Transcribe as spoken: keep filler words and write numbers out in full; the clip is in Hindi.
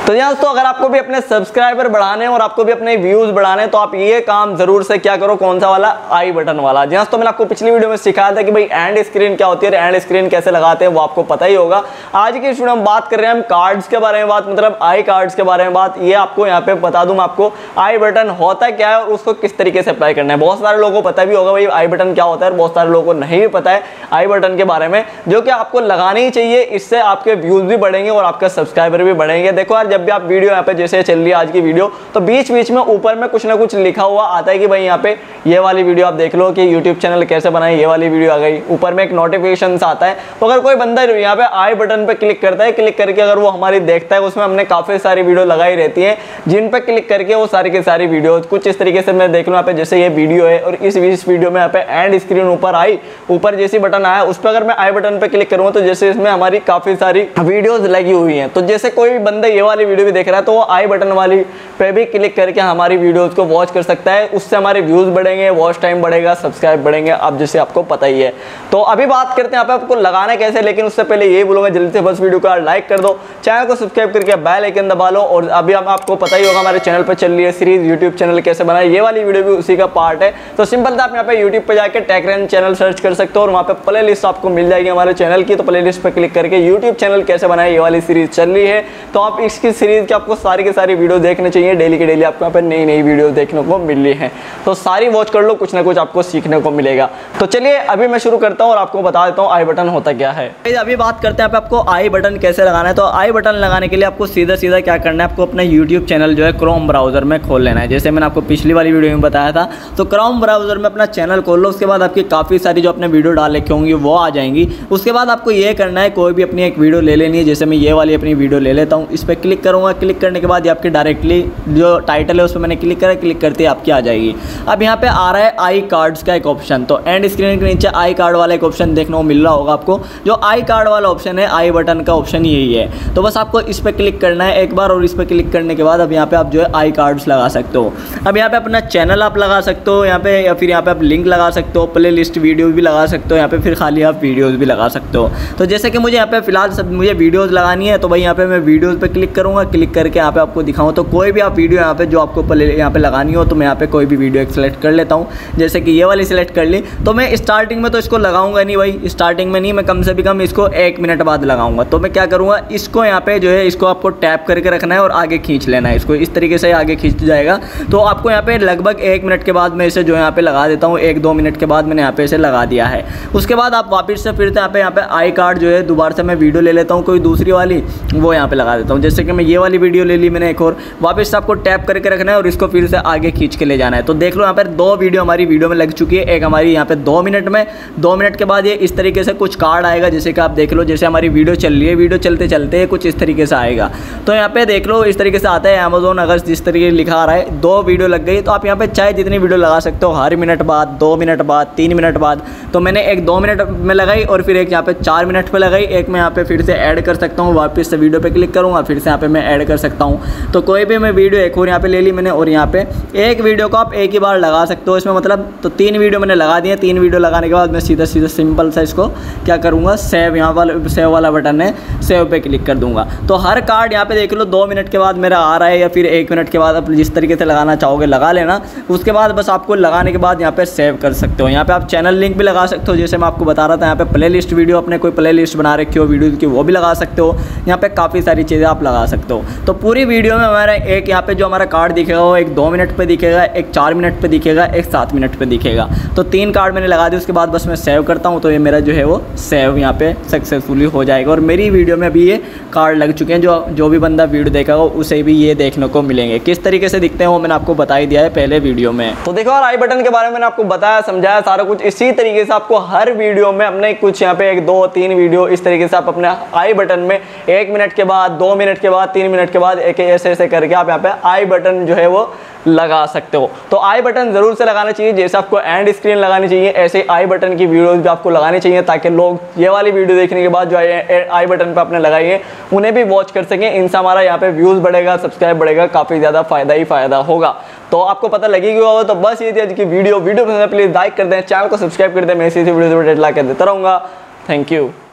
तो यहाँ दोस्तों अगर आपको भी अपने सब्सक्राइबर बढ़ाने हैं और आपको भी अपने व्यूज बढ़ाने हैं तो आप ये काम जरूर से क्या करो, कौन सा वाला, आई बटन वाला। जी तो मैंने आपको पिछली वीडियो में सिखाया था कि भाई एंड स्क्रीन क्या होती है, एंड स्क्रीन कैसे लगाते हैं, वो आपको पता ही होगा। आज की वीडियो में हम बात कर रहे हैं हम कार्ड्स के बारे में बात, मतलब आई कार्ड्स के बारे में बात। ये आपको यहाँ पे बता दूं मैं आपको आई बटन होता क्या है और उसको किस तरीके से अप्लाई करना है। बहुत सारे लोगों को पता भी होगा भाई आई बटन क्या होता है, बहुत सारे लोगों को नहीं भी पता है आई बटन के बारे में, जो कि आपको लगानी ही चाहिए। इससे आपके व्यूज भी बढ़ेंगे और आपके सब्सक्राइबर भी बढ़ेंगे। देखो यार, जब भी आप वीडियो यहाँ पे जैसे चल रही है आज की वीडियो, तो बीच बीच में ऊपर में कुछ ना कुछ लिखा हुआ आता है कि भाई यहाँ पे ये वाली वीडियो आप देख लो कि यूट्यूब चैनल कैसे बनाए, ये वाली वीडियो आ गई। ऊपर में एक नोटिफिकेशन आता है, तो अगर कोई बंदा यहाँ पे आई बटन पे क्लिक करता है, क्लिक करके अगर वो हमारी देखता है, उसमें हमने काफी सारी वीडियो लगाई रहती है, जिन पे क्लिक करके वो सारी की सारी वीडियो कुछ इस तरीके से मैं देख लूँ यहाँ पे जैसे ये वीडियो है और इस इस वीडियो में यहाँ पे एंड स्क्रीन ऊपर आई, ऊपर जैसी बटन आया उस पर अगर मैं आई बटन पे क्लिक करूँगा तो जैसे इसमें हमारी काफी सारी वीडियोस लगी हुई हैं। तो जैसे कोई बंदा ये वाली वीडियो भी देख रहा है तो वो आई बटन वाली पे भी क्लिक करके हमारी वीडियोस को वॉच कर सकता है। उससे हमारे व्यूज बढ़ेंगे, वॉच टाइम बढ़ेगा, सब्सक्राइब बढ़ेंगे, अब जैसे आपको पता ही है। तो अभी बात करते हैं यहाँ पे आपको लगाना कैसे, लेकिन उससे पहले ये बोलूंगा जल्दी से बस वीडियो को लाइक कर दो, चैनल को सब्सक्राइब करके बेल आइकन दबा लो। और अभी हम आपको पता ही होगा हमारे चैनल पर चल रही है सीरीज यूट्यूब चैनल कैसे बनाए, ये वाली वीडियो भी उसी का पार्ट है। तो सिंपल था, आप यहाँ पे यूट्यूब पे जाकर टेकरेन चैनल सर्च कर सकते हो और वहाँ पे प्ले लिस्ट आपको मिल जाएगी हमारे चैनल की। तो प्ले लिस्ट पर क्लिक करके यूट्यूब चैनल कैसे बनाए ये वाली सीरीज चल रही है, तो आप इसकी सीरीज की आपको सारी की सारी वीडियो देखनी चाहिए। डेली की डेली आपको यहाँ पे नई नई वीडियो देखने को मिल रही है, तो सारी वॉच कर लो, कुछ ना कुछ आपको सीखने को मिलेगा। तो चलिए अभी मैं शुरू करता हूँ और आपको बता देता हूँ आई बटन होता क्या है। अभी बात करते हैं आपको आई बटन कैसे लगाना है। तो आई बटन लगाने के लिए आपको सीधा सीधा क्या करना है, आपको अपना यूट्यूब चैनल जो है क्रोम ब्राउजर में खोल लेना है। जैसे मैंने आपको पिछली वाली वीडियो में बताया था, तो क्रोम ब्राउजर में अपना चैनल खोल लो। उसके बाद आपकी काफ़ी सारी जो अपने वीडियो डाल रखी होंगी वो आ जाएंगी। उसके बाद आपको ये करना है, कोई भी अपनी एक वीडियो ले लेनी है। जैसे मैं ये वाली अपनी वीडियो ले लेता हूँ, इस पर क्लिक करूँगा। क्लिक करने के बाद ये आपकी डायरेक्टली जो टाइटल है उस पर मैंने क्लिक करा, क्लिक करते ही आपकी आ जाएगी। अब यहाँ पे आ रहा है आई कार्ड्स का एक ऑप्शन, तो एंड स्क्रीन के नीचे आई कार्ड वाला एक ऑप्शन देखने को मिल रहा होगा आपको। जो आई कार्ड वाला ऑप्शन है, आई बटन का ऑप्शन यही है। तो बस आपको इस पर क्लिक करना है एक बार, और इस पर क्लिक करने के बाद अब यहाँ पे आप जो है आई कार्ड्स लगा सकते हो। अब यहाँ पे अपना चैनल आप लगा सकते हो यहाँ पे, या फिर यहाँ पे आप लिंक लगा सकते हो, प्ले लिस्ट वीडियो भी लगा सकते हो यहाँ पे, फिर खाली आप वीडियोस भी लगा सकते हो। तो जैसे कि मुझे यहाँ पे फिलहाल सब मुझे वीडियोस लगानी है, तो भाई यहाँ पे मैं वीडियोस पे क्लिक करूँगा। क्लिक करके यहाँ पे आपको दिखाऊँ तो कोई भी आप वीडियो यहाँ पे जो आपको यहाँ पे लगानी हो, तो मैं यहाँ पे कोई भी वीडियो सेलेक्ट कर लेता हूँ। जैसे कि ये वाली सिलेक्ट कर ली, तो मैं स्टार्टिंग में तो इसको लगाऊंगा नहीं भाई, स्टार्टिंग में नहीं, मैं कम से भी कम इसको एक मिनट बाद लगाऊंगा। तो मैं क्या करूँगा, इसको यहाँ पे जो है इसको आपको टैप करके रखना है और आगे खींच लेना है। इसको इस तरीके से आगे खींच जाएगा। तो आपको यहाँ पे लगभग एक मिनट के बाद मैं इसे जो यहाँ पे लगा देता हूँ, एक दो मिनट के बाद मैंने यहाँ पे इसे लगा दिया है। उसके बाद आप वापस से फिर से यहाँ पे यहाँ पे आई कार्ड जो है दोबारा से मैं वीडियो ले लेता हूँ कोई दूसरी वाली, वो यहाँ पे लगा देता हूँ। जैसे कि मैं ये वाली वीडियो ले ली मैंने एक और, वापस से आपको टैप करके रखना है और इसको फिर से आगे खींच के ले जाना है। तो देख लो यहाँ पर दो वीडियो हमारी वीडियो में लग चुकी है। एक हमारी यहाँ पे दो मिनट में, दो मिनट के बाद ये इस तरीके से कुछ कार्ड आएगा। जैसे कि आप देख लो, जैसे हमारी वीडियो चल रही है, वीडियो चलते चलते कुछ इस तरीके से आएगा। तो यहाँ पे देख लो इस तरीके से आता है अमेज़न अगस्त, जिस तरीके लिखा आ रहा है दो वीडियो लग गई। तो आप यहाँ पे चाहे जितनी वीडियो लगा सकते हो, हर मिनट बाद, दो मिनट बाद, तीन मिनट बाद। तो मैंने एक दो मिनट में लगाई और फिर एक यहाँ पे चार मिनट पे लगाई। एक मैं यहाँ पे फिर से ऐड कर सकता हूँ, वापस से वीडियो पे क्लिक करूँगा, फिर से यहाँ पे मैं ऐड कर सकता हूँ। तो कोई भी मैं वीडियो एक और यहाँ पे ले ली मैंने, और यहाँ पे एक वीडियो को आप एक ही बार लगा सकते हो इसमें, मतलब तो तीन वीडियो मैंने लगा दिए। तीन वीडियो लगाने के बाद मैं सीधा सीधा सिंपल सा इसको क्या करूँगा, सेव, यहाँ वाला सेव वाला बटन है, सेव पे क्लिक कर दूंगा। तो हर कार्ड यहाँ पे देख लो दो मिनट के बाद मेरा आ रहा है, या फिर एक मिनट के बाद आप जिस तरीके से लगाना चाहोगे लगा लेना। उसके बाद बस आपको लगाने के बाद यहाँ पे सेव कर सकते हो। यहाँ पे आप चैनल लिंक भी लगा सकते हो, जैसे मैं आपको बता रहा था। यहाँ पे प्ले लिस्ट वीडियो, अपने कोई प्ले लिस्ट बना रखी हो वीडियो की, वो भी लगा सकते हो। यहाँ पे काफ़ी सारी चीज़ें आप लगा सकते हो। तो पूरी वीडियो में हमारा एक यहाँ पे जो हमारा कार्ड दिखेगा वो एक दो मिनट पे दिखेगा, एक चार मिनट पे दिखेगा, एक सात मिनट पे दिखेगा। तो तीन कार्ड मैंने लगा दिए। उसके बाद बस मैं सेव करता हूँ, तो ये मेरा जो है वो सेव यहाँ पे सक्सेसफुली हो जाएगा। और मेरी वीडियो में अभी ये कार्ड लग चुके हैं। जो जो भी बंदा वीडियो देखेगा उसे भी ये देखने को मिलेंगे। किस तरीके से दिखते हैं वो मैंने आपको बता ही दिया है पहले वीडियो में। तो देखो यार, आई बटन के बारे में मैंने आपको बताया, समझाया सारा कुछ। इसी तरीके से आपको हर वीडियो में अपने कुछ यहाँ पे एक दो तीन वीडियो इस तरीके से आप अपने आई बटन में एक मिनट के बाद, दो मिनट के बाद, तीन मिनट के बाद एक ऐसे ऐसे करके आप यहाँ पे आई बटन जो है वो लगा सकते हो। तो आई बटन जरूर से लगाना चाहिए। जैसे आपको एंड स्क्रीन लगानी चाहिए, ऐसे आई बटन की वीडियोस भी आपको लगानी चाहिए, ताकि लोग ये वाली वीडियो देखने के बाद जो आई बटन पे आपने लगाई है उन्हें भी वॉच कर सकें। इनसे हमारा यहाँ पे व्यूज बढ़ेगा, सब्सक्राइब बढ़ेगा, काफी ज्यादा फायदा ही फायदा होगा। तो आपको पता लगेगी होगा। तो बस ये थी आज की वीडियो। वीडियो पसंद है प्लीज लाइक कर दें, चैनल को सब्सक्राइब कर दें। मैं इसी वीडियो से अपडेट ला कर देता रहूँगा। Thank you.